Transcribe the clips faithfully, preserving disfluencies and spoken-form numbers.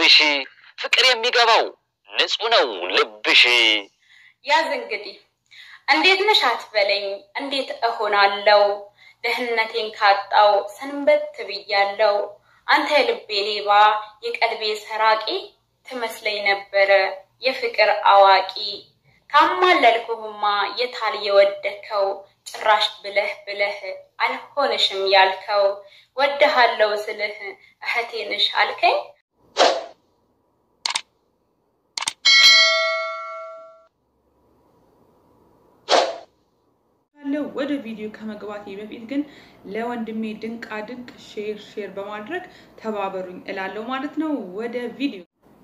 ልብሽ ፍቅር የሚገባው ንጹህ ነው ልብሽ ያዝ እንግዲህ እንዴት ነሽ አትበለኝ እንዴት እሆናለሁ ደህንነቴን ካጣው ሰንበት ብያለሁ አንተ ልቤ ሌባ የቀልቤ ሰራቂ ትመስለኝ ነበር የፍቅር አዋቂ ካማለልኩህማ የታል የወደከው ጭራሽ ብለህ ብለህ አልሆንሽም ያልከው ወደሃለው ስልህ እህቴ ነሽ አልከኝ ወደ ቪዲዮ ከመግባቴ በፊት ግን ለወንድሜ ድቃድቅ ሼር ሼር በማድረግ ተባበሩኝ እላለሁ ማለት ነው ወደ ቪዲዮ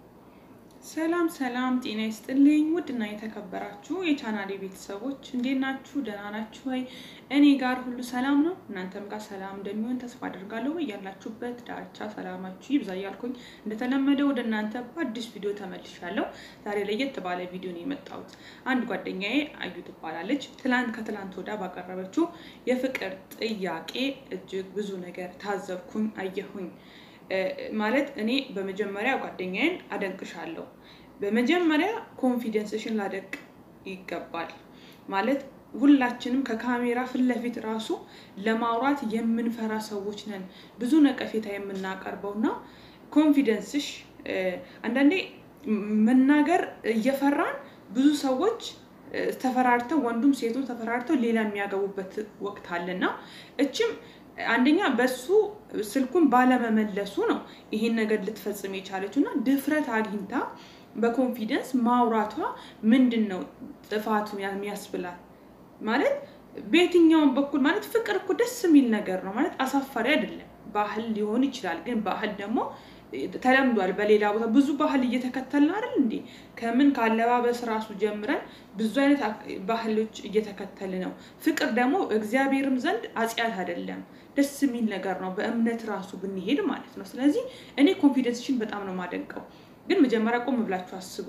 ሰላም ሰላም ጤና ይስጥልኝ ውድና የተከበራችሁ የቻናሌ ቤተሰቦች እንዴት ናችሁ ደህና ናችሁ ወይ እኔ ጋር ሁሉ ሰላም ነው እናንተም ጋር ሰላም እንደሚሆን ተስፋ አደርጋለሁ ያላችሁበት ዳርቻ ሰላማችሁ ይብዛ ያልኩኝ እንደተለመደው ወደ እናንተ በአዲስ ቪዲዮ ተመልሻለሁ ዛሬ ለየት ባለ ቪዲዮ ነው የመጣሁት አንድ ጓደኛዬ አዩ ትባላለች ትላንት ከትላንት ወዳ ባቀረበችው የፍቅር ጥያቄ እጅግ ብዙ ነገር ታዘብኩኝ አየሁኝ ማለት እኔ በመጀመሪያ ጓደኛዬን አደንቅሻለሁ በመጀመሪያ ኮንፊደንስሽን ላደቅ ይገባል ማለት ሁላችንም ከካሜራ ፍለፊት ራሱ ለማውራት የምንፈራ ሰዎች ነን ብዙ ነቀፌታ የምናቀርበውና ኮንፊደንስሽ አንዳንዴ መናገር እየፈራን ብዙ ሰዎች ተፈራርተው ወንዱም ሴቱም ተፈራርተው ሌላ የሚያገቡበት ወቅት አለና እቺም አንደኛ በሱ ስልኩን ባለመመለሱ ነው ይሄን ነገር ልትፈጽም የቻለችውና ድፍረት አግኝታ በኮንፊደንስ ማውራቷ ምንድነው ጥፋቱ የሚያስብላት ማለት በየትኛው በኩል ማለት ፍቅር እኮ ደስ የሚል ነገር ነው ማለት አሳፋሪ አይደለም ባህል ሊሆን ይችላል ግን ባህል ደግሞ ተለምዷል በሌላ ቦታ ብዙ ባህል እየተከተልን አይደል እንዴ ከምን ካለባበስ ራሱ ጀምረን ብዙ አይነት ባህሎች እየተከተልን ነው ፍቅር ደግሞ እግዚአብሔርም ዘንድ አጽያት አይደለም ደስ የሚል ነገር ነው በእምነት ራሱ ብንሄድ ማለት ነው ስለዚህ እኔ ኮንፊደንስሽን በጣም ነው ማደንቀው ግን መጀመሪያ ቆም ብላችሁ አስቡ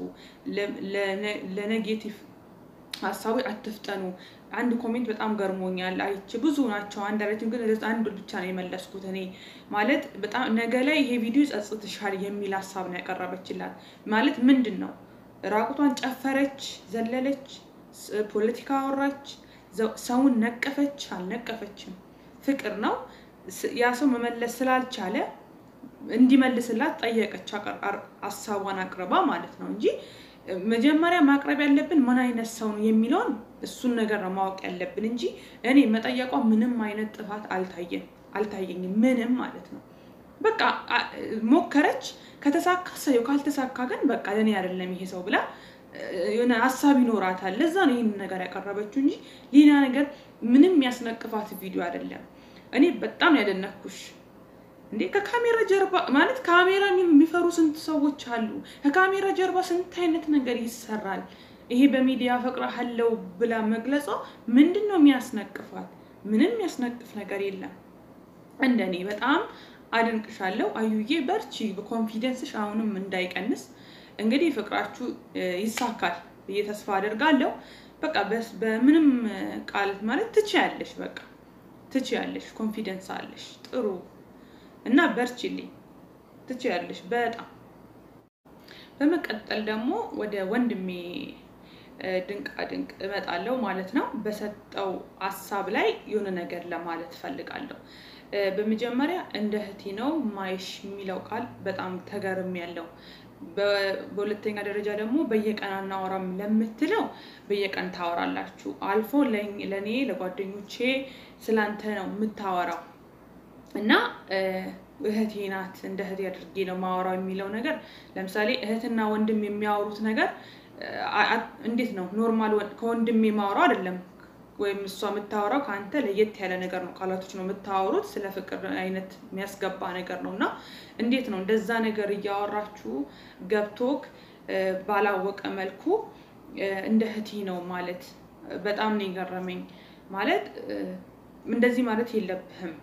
ለኔጌቲቭ ሐሳቡ አትፍጠኑ አንድ ኮሜንት በጣም ገርሞኛል አይቼ ብዙ ናቸው አንድ አረቲም ግን አንድ ብቻ ነው የመለስኩት እኔ ማለት በጣም ነገ ላይ ይሄ ቪዲዮ ጸጽትሻል የሚል ሐሳብ ነው ያቀረበችላት ማለት ምንድነው ራቁቷን ጨፈረች ዘለለች ፖለቲካ አወራች ሰውን ነቀፈች አልነቀፈችም ፍቅር ነው ያ ሰው መመለስ ስላልቻለ እንዲመልስላት ጠየቀች ሐሳቧን አቅርባ ማለት ነው እንጂ መጀመሪያ ማቅረብ ያለብን ማን አይነት ሰው ነው የሚለውን እሱን ነገር ነው ማወቅ ያለብን እንጂ እኔ መጠየቋ ምንም አይነት ጥፋት አልታየም አልታየኝም ምንም ማለት ነው በቃ ሞከረች ከተሳካ ሰው ካልተሳካ ግን በቃ ለኔ አይደለም ይሄ ሰው ብላ የሆነ ሐሳብ ይኖራታል ለዛ ነው ይሄን ነገር ያቀረበችው እንጂ ሌላ ነገር ምንም ያስነቅፋት ቪዲዮ አይደለም እኔ በጣም ያደነኩሽ እንዴ ከካሜራ ጀርባ ማለት ካሜራ የሚፈሩ ስንት ሰዎች አሉ ከካሜራ ጀርባ ስንት አይነት ነገር ይሰራል ይሄ በሚዲያ ፈቅራለው ብላ መግለጿ ምንድነው የሚያስነቅፋት ምንም ያስነቅፍ ነገር የለም እንደኔ በጣም አደንቅሻለሁ አዩዬ በርቺ በኮንፊደንስሽ አሁንም እንዳይቀንስ እንግዲህ ፍቅራችሁ ይሳካል በየተስፋ አደርጋለሁ በቃ በስ በምንም ቃል ማለት ትችያለሽ በቃ ትችያለሽ ኮንፊደንስ አለሽ ጥሩ እና በርቺልኝ ትችያለሽ በጣም በመቀጠል ደግሞ ወደ ወንድሜ ድቃድቅ እመጣለሁ ማለት ነው በሰጠው ሐሳብ ላይ የሆነ ነገር ለማለት ፈልጋለሁ በመጀመሪያ እንደ እህቴ ነው ማይሽ የሚለው ቃል በጣም ተገርም ያለው በሁለተኛ ደረጃ ደግሞ በየቀን አናወራም ለምትለው በየቀን ታወራላችሁ አልፎ ለኔ ለጓደኞቼ ስላንተ ነው የምታወራው እና እህቴ ናት እንደ እህቴ አድርጌ ነው ማወራው የሚለው ነገር ለምሳሌ እህትና ወንድም የሚያወሩት ነገር እንዴት ነው ኖርማል ከወንድሜ ማወራው አይደለም ወይም እሷ የምታወራው ካንተ ለየት ያለ ነገር ነው ቃላቶች ነው የምታወሩት ስለ ፍቅር አይነት የሚያስገባ ነገር ነውና እንዴት ነው እንደዛ ነገር ያወራችሁ ገብቶክ ባላወቀ መልኩ እንደ እህቴ ነው ማለት በጣም ነው ይገረመኝ ማለት እንደዚህ ማለት የለብህም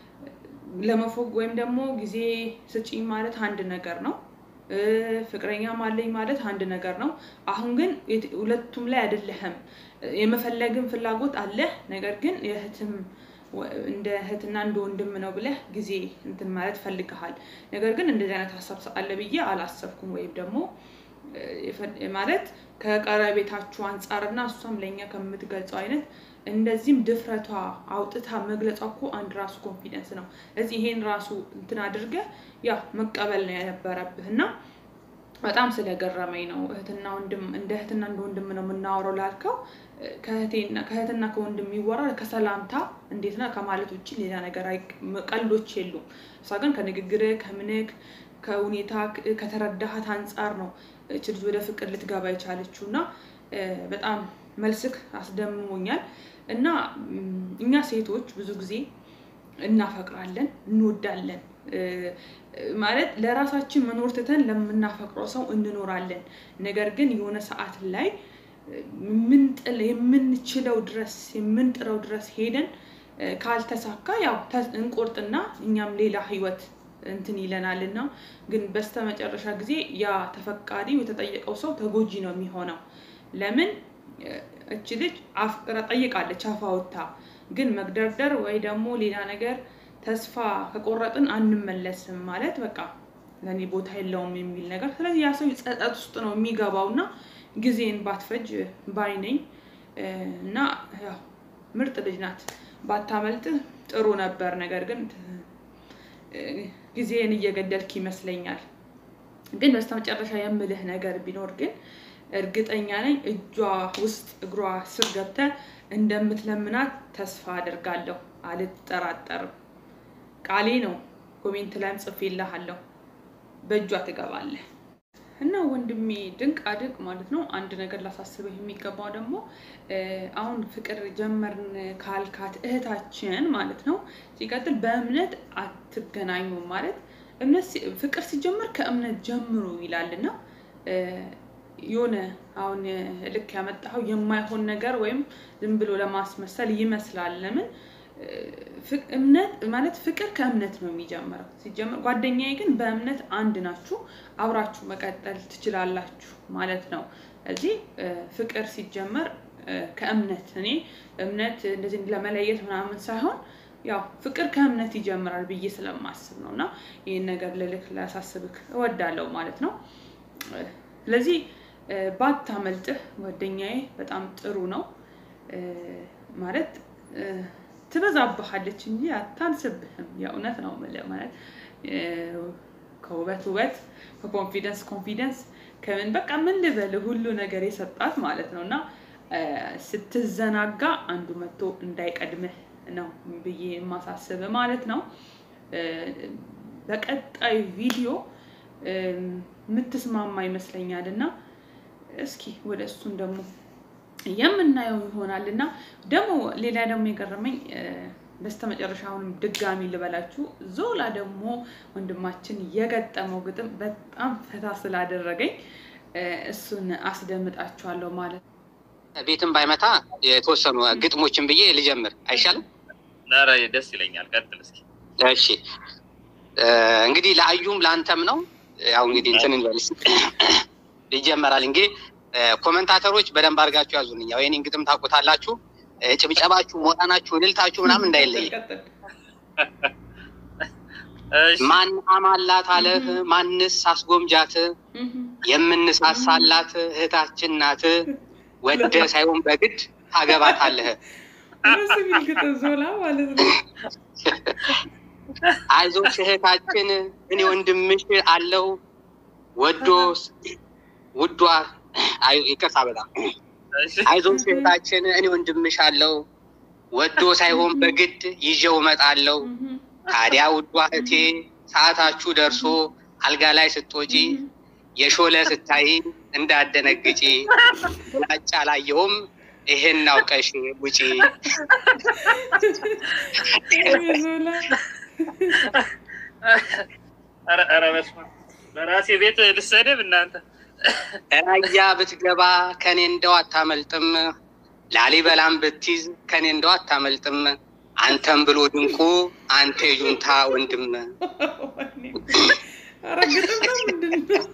ለመፎግ ወይም ደግሞ ጊዜ ስጪኝ ማለት አንድ ነገር ነው ፍቅረኛ ማለኝ ማለት አንድ ነገር ነው አሁን ግን ሁለቱም ላይ አይደለም የመፈለግም ፍላጎት አለ ነገር ግን የህትም እንደ እህትና እንደ ወንድም ነው ብለህ ጊዜ እንትን ማለት ፈልገሃል ነገር ግን እንደዚህ አይነት ሐሳብ አለ ብዬ አላሰብኩም ወይ ደግሞ ማለት ከቀረቤታችሁ አንፃርና እሷም ለኛ ከምትገልጸው አይነት እንደዚህም ድፍረቷ አውጥታ መግለጿ እኮ አንድ ራሱ ኮንፊደንስ ነው እዚህ ይሄን ራሱ እንትን አድርገ ያ መቀበል ነው ያነበረብህና በጣም ስለገረመኝ ነው እህትና ወንድም እንደ እህትና እንደ ወንድም ነው የምናወራው ላልከው ከእህቴና ከእህትና ከወንድም ይወራል ከሰላምታ እንዴት ነው ከማለት ውጪ ሌላ ነገር ቀልዶች የሉም እሷ ግን ከንግግር ከምንክ ከሁኔታ ከተረዳሃት አንፃር ነው እቺ ወደ ፍቅር ልትገባ ይቻለችውና በጣም መልስክ አስደምሞኛል እና እኛ ሴቶች ብዙ ጊዜ እናፈቅራለን እንወዳለን ማለት ለራሳችን መኖር ተተን ለምናፈቅረው ሰው እንኖራለን ነገር ግን የሆነ ሰዓት ላይ ምን ጥል የምንችለው ድረስ የምንጥረው ድረስ ሄደን ካልተሳካ ያው እንቆርጥና እኛም ሌላ ህይወት እንትን ይለናልና ግን በስተመጨረሻ ጊዜ ያ ተፈቃሪው የተጠየቀው ሰው ተጎጂ ነው የሚሆነው ለምን እቺ ልጅ አፍቅራ ጠይቃለች አፋውታ ግን መግደርደር ወይ ደግሞ ሌላ ነገር ተስፋ ከቆረጥን አንመለስም ማለት በቃ ለኔ ቦታ የለውም የሚል ነገር ስለዚህ ያ ሰው ጸጸት ውስጥ ነው የሚገባውና ጊዜን ባትፈጅ ባይ ነኝ እና ያው ምርጥ ልጅ ናት ባታመልጥ ጥሩ ነበር ነገር ግን ጊዜን እየገደልክ ይመስለኛል ግን በስተመጨረሻ የምልህ ነገር ቢኖር ግን እርግጠኛ ነኝ እጇ ውስጥ እግሯ ስር ገብተ እንደምትለምናት ተስፋ አደርጋለሁ አልጠራጠርም ቃሌ ነው ኮሜንት ላይ ጽፌልሃለሁ በእጇ ትገባለህ እና ወንድሜ ድቃድቅ ማለት ነው አንድ ነገር ላሳስበህ የሚገባው ደግሞ አሁን ፍቅር ጀመርን ካልካት እህታችን ማለት ነው ሲቀጥል በእምነት አትገናኙ ማለት እምነት ፍቅር ሲጀመር ከእምነት ጀምሩ ይላልና የሆነ አሁን ልክ ያመጣው የማይሆን ነገር ወይም ዝም ብሎ ለማስመሰል ይመስላል ለምን እምነት ማለት ፍቅር ከእምነት ነው የሚጀምረው ሲጀመር ጓደኛዬ ግን በእምነት አንድ ናችሁ አብራችሁ መቀጠል ትችላላችሁ ማለት ነው እዚህ ፍቅር ሲጀመር ከእምነት እኔ እምነት እንደዚህ ለመለየት ምናምን ሳይሆን ያው ፍቅር ከእምነት ይጀምራል ብዬ ስለማስብ ነውና ይሄን ነገር ለልክ ላሳስብክ እወዳለሁ ማለት ነው ስለዚህ ባታመልጥህ ጓደኛዬ በጣም ጥሩ ነው ማለት ትበዛብሃለች እንጂ አታንስብህም ያውነት ነው ማለት ከውበት ውበት ከኮንፊደንስ ኮንፊደንስ ከምን በቃ ምን ልበል ሁሉ ነገር የሰጣት ማለት ነውና ስትዘናጋ አንዱ መጥቶ እንዳይቀድምህ ነው ብዬ ማሳሰብ ማለት ነው በቀጣይ ቪዲዮ ምትስማማ ይመስለኛልና እስኪ ወደሱን ደግሞ የምናየው ይሆናልና ደግሞ ሌላ ደግሞ የገረመኝ በስተመጨረሻውን ድጋሚ ልበላችሁ ዞላ ደግሞ ወንድማችን የገጠመው ግጥም በጣም ፈታ ስላደረገኝ እሱን አስደምጣችኋለሁ ማለት ቤትም ባይመታ የተወሰኑ ግጥሞችን ብዬ ልጀምር አይሻልም ናራ ደስ ይለኛል ቀጥል እስኪ እሺ እንግዲህ ለአዩም ላንተም ነው ያው እንግዲህ እንትን እንበልስ ይጀምራል እንግዲህ ኮሜንታተሮች በደንብ አድርጋችሁ ያዙልኝ ያው የኔን ግጥም ታቆታላችሁ ጭብጨባችሁ ሞጣናችሁ ልልታችሁ ምናምን እንዳይለይ ማን አማላት አለህ ማንስ አስጎምጃት የምንሳሳላት እህታችን ናት ወደ ሳይሆን በግድ ታገባታለህ እሱ ቢልከተ ዞላ ማለት ነው አይዞሽ እህታችን እኔ ወንድምሽ አለው ወዶስ ውዷ አይ ይከሳ በጣም አይዞሽ እህታችን እኔ ወንድምሽ አለው ወዶ ሳይሆን በግድ ይዤው መጣለው ታዲያ ውዷ እህቴ ሰዓታችሁ ደርሶ አልጋ ላይ ስትወጪ የሾለ ስታይ እንዳደነግጪ አጫላየውም ይሄን አውቀሽ ውጪ አረ አረ መስማ በራሴ ቤት ልሰደብ እናንተ አያ ብትገባ ከኔ እንደው አታመልጥም ላሊበላም ብትይዝ ከኔ እንደው አታመልጥም አንተም ብሎ ድንቁ አንተ ጁንታ ወንድም አረግጥም ምንድነው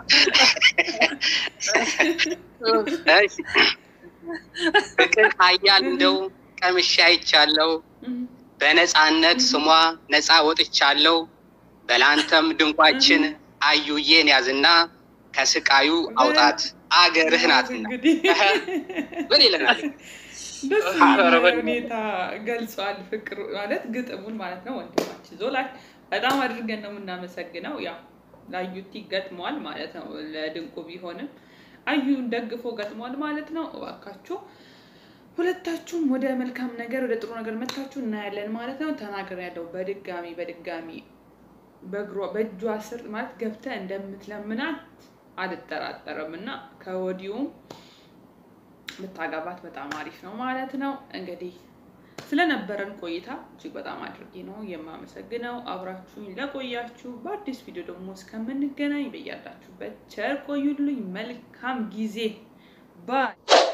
እሺ ፍቅር ኃያል እንደው ቀምሻ አይቻለው በነፃነት ስሟ ነፃ ወጥቻለሁ በላንተም ድንቋችን አዩዬን ያዝና ከስቃዩ አውጣት አገርህ ናትና ምን ይለናል ሁኔታ ገልጿል ፍቅር ማለት ግጥሙን ማለት ነው ወንድማችን ዞላ በጣም አድርገን ነው የምናመሰግነው ያው ላዩቲ ገጥሟል ማለት ነው ለድንቁ ቢሆንም አዩን ደግፎ ገጥሟል ማለት ነው እባካችሁ ሁለታችሁም ወደ መልካም ነገር ወደ ጥሩ ነገር መጣችሁ እና ያለን ማለት ነው ተናገር ያለው በድጋሚ በድጋሚ በግሮ በእጇ ስር ማለት ገብተ እንደምትለምናት አልተጠራጠረምና ከወዲዩም መታጋባት በጣም አሪፍ ነው ማለት ነው እንግዲህ ስለነበረን ቆይታ እጅግ በጣም አድርጌ ነው የማመሰግነው አብራችሁኝ ለቆያችሁ በአዲስ ቪዲዮ ደግሞ እስከምንገናኝ በያላችሁበት ቸር ቆዩልኝ መልካም ጊዜ ባይ